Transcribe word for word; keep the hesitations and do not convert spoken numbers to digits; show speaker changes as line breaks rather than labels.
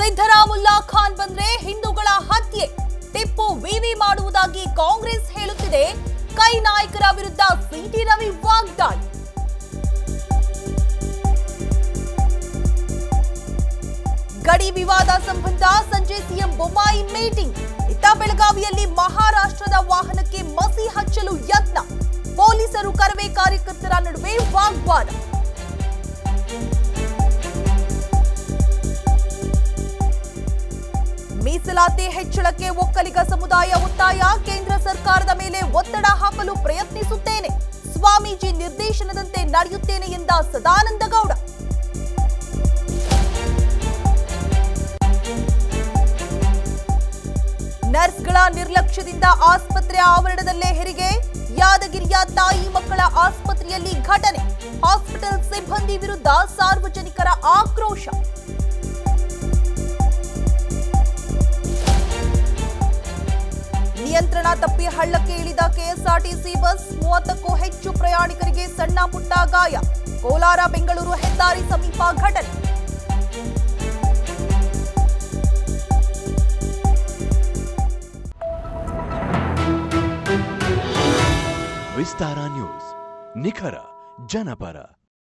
ಸಿದ್ದರಾಮುಲ್ಲಾ ಖಾನ್ ಬಂದ್ರೆ ಹಿಂದೂಗಳ ಹತ್ಯೆ, ಟಿಪ್ಪು ವಿವಿ ಮಾಡುವುದಾಗಿ ಕಾಂಗ್ರೆಸ್ ಹೇಳುತ್ತಿದೆ. ಕೈ ನಾಯಕರ ವಿರುದ್ಧ ಸಿಟಿ ರವಿ ವಾಗ್ದಾಳಿ. ಗಡಿ ವಿವಾದ ಸಂಬಂಧ ಸಂಜೆ ಸಿಎಂ ಬೊಮ್ಮಾಯಿ ಮೀಟಿಂಗ್. ಇತ್ತ ಬೆಳಗಾವಿಯಲ್ಲಿ ಮಹಾರಾಷ್ಟ್ರದ ವಾಹನಕ್ಕೆ ಮಸಿ ಹಚ್ಚಲು ಯತ್ನ, ಪೊಲೀಸರು ಕರವೇ ಕಾರ್ಯಕರ್ತರ ನಡುವೆ ವಾಗ್ವಾದ. ಮೀಸಲಾತಿ ಹೆಚ್ಚಳಕ್ಕೆ ಒಕ್ಕಲಿಗ ಸಮುದಾಯ ಒತ್ತಾಯ, ಕೇಂದ್ರ ಸರ್ಕಾರದ ಮೇಲೆ ಒತ್ತಡ ಹಾಕಲು ಪ್ರಯತ್ನಿಸುತ್ತೇನೆ, ಸ್ವಾಮೀಜಿ ನಿರ್ದೇಶನದಂತೆ ನಡೆಯುತ್ತೇನೆ ಎಂದ ಸದಾನಂದ ಗೌಡ. ನರ್ಸ್ಗಳ ನಿರ್ಲಕ್ಷ್ಯದಿಂದ ಆಸ್ಪತ್ರೆ ಆವರಣದಲ್ಲೇ ಹೆರಿಗೆ, ಯಾದಗಿರಿಯ ತಾಯಿ ಮಕ್ಕಳ ಆಸ್ಪತ್ರೆಯಲ್ಲಿ ಘಟನೆ, ಹಾಸ್ಪಿಟಲ್ ಸಿಬ್ಬಂದಿ ವಿರುದ್ಧ ಸಾರ್ವಜನಿಕರ ಆಕ್ರೋಶ. ನಿಯಂತ್ರಣ ತಪ್ಪಿ ಹಳ್ಳಕ್ಕೆ ಇಳಿದ ಕೆಎಸ್ಆರ್ಟಿಸಿ ಬಸ್, ಮೂವತ್ತಕ್ಕೂ ಹೆಚ್ಚು ಪ್ರಯಾಣಿಕರಿಗೆ ಸಣ್ಣ ಪುಟ್ಟ ಗಾಯ, ಕೋಲಾರ ಬೆಂಗಳೂರು ಹೆದ್ದಾರಿ ಸಮೀಪ ಘಟನೆ.
ವಿಸ್ತಾರ ನ್ಯೂಸ್, ನಿಖರ ಜನಪರ.